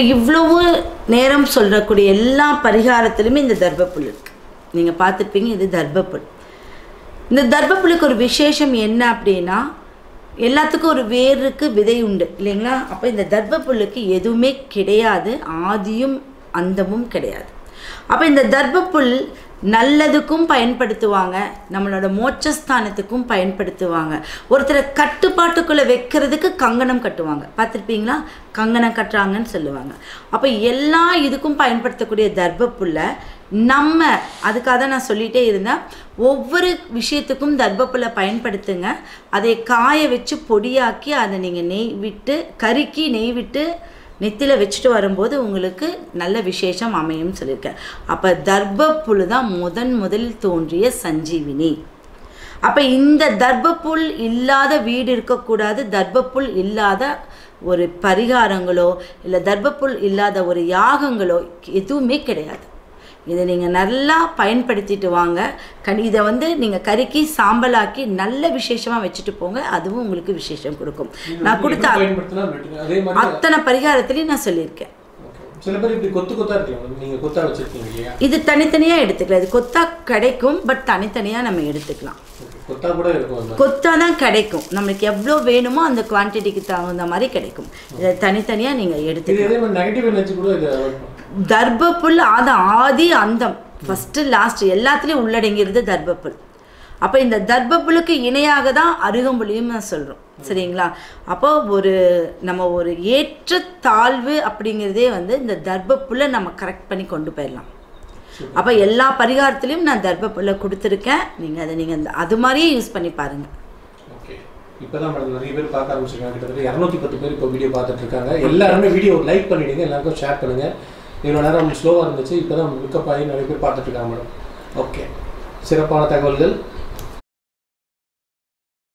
இவ்வளவு நேரம் சொல்லக்கூடிய எல்லா பரிகாரத்திலுமே இந்த தர்பப்புல் இருக்குது. நீங்கள் பார்த்துருப்பீங்க, இது தர்பப்புல். இந்த தர்பப்புலுக்கு ஒரு விசேஷம் என்ன அப்படின்னா, எல்லாத்துக்கும் ஒரு வேருக்கு விதை உண்டு இல்லைங்களா? அப்போ இந்த தர்பப்புல்லுக்கு எதுவுமே கிடையாது, ஆதியும் அந்தமும் கிடையாது. அப்போ இந்த தர்பப்புல் நல்லதுக்கும் பயன்படுத்துவாங்க, நம்மளோட மோட்சஸ்தானத்துக்கும் பயன்படுத்துவாங்க. ஒருத்தரை கட்டுப்பாட்டுக்குள்ளே வைக்கிறதுக்கு கங்கணம் கட்டுவாங்க, பார்த்துருப்பீங்களா? கங்கணம் கட்டுறாங்கன்னு சொல்லுவாங்க. அப்போ எல்லா இதுக்கும் பயன்படுத்தக்கூடிய தர்பப்புல்லை நம்ம, அதுக்காக தான் நான் சொல்லிகிட்டே இருந்தேன், ஒவ்வொரு விஷயத்துக்கும் தர்பப்புல்லை பயன்படுத்துங்க. அதை காய வச்சு பொடியாக்கி அதை நீங்கள் நெய் விட்டு கருக்கி நெய் விட்டு நெத்தியில் வச்சுட்டு வரும்போது உங்களுக்கு நல்ல விசேஷம் அமையும்னு சொல்லியிருக்கேன். அப்போ தர்பப்புல் தான் முதலில் தோன்றிய சஞ்சீவினி. அப்போ இந்த தர்பப்புல் இல்லாத வீடு இருக்கக்கூடாது, தர்பப்புல் இல்லாத ஒரு பரிகாரங்களோ இல்லை தர்பப்புல் இல்லாத ஒரு யாகங்களோ எதுவுமே கிடையாது. இதை நீங்கள் நல்லா பயன்படுத்திட்டு வாங்க. இதை நீங்கள் கருக்கி சாம்பலாக்கி நல்ல விசேஷமாக வச்சுட்டு போங்க, அதுவும் உங்களுக்கு விசேஷம் கொடுக்கும். நான் கொடுத்த அத்தனை பரிகாரத்திலையும் நான் சொல்லியிருக்கேன். இது தனித்தனியாக எடுத்துக்கலாம், இது கொத்தா கிடைக்கும், பட் தனித்தனியாக நம்ம எடுத்துக்கலாம். கொத்தா தான் கிடைக்கும், நம்மளுக்கு எவ்வளோ வேணுமோ அந்த குவான்டிட்டிக்கு தகுந்த மாதிரி கிடைக்கும். இதை தனித்தனியாக நீங்கள் எடுத்துக்கலாம். தர்பப்புல் அது ஆதி அந்தம், ஃபஸ்ட்டு லாஸ்ட் எல்லாத்துலேயும் உள்ளடங்கிறது தர்பப்புல். அப்போ இந்த தர்பப்புலுக்கு இணையாக தான் அருகம்புலியும் நான் சொல்கிறோம், சரிங்களா? அப்போ நம்ம ஒரு ஏற்ற தாழ்வு அப்படிங்கிறதே இந்த தர்பப்புல்லை நம்ம கரெக்ட் பண்ணி கொண்டு போயிடலாம். அப்போ எல்லா பரிகாரத்துலேயும் நான் தர்பப்புல்லை கொடுத்துருக்கேன், நீங்கள் அது மாதிரியே யூஸ் பண்ணி பாருங்கள். இப்போதான் மேடம் நிறைய பேர் பார்க்க ஆரம்பிச்சிருக்காங்க, கிட்டத்தட்ட 210 பேர் இப்போ வீடியோ பார்த்துட்டு இருக்காங்க. எல்லாருமே வீடியோ லைக் பண்ணிவிடுங்க, எல்லாருக்கும் ஷேர் பண்ணுங்கள். இவ்வளோ நேரம் ஸ்லோவாக இருந்துச்சு, இப்போ தான் பிக்கப் ஆகி நிறைய பேர் பார்த்துட்டு இருக்காங்க மேடம். ஓகே, சிறப்பான தகவல்கள்.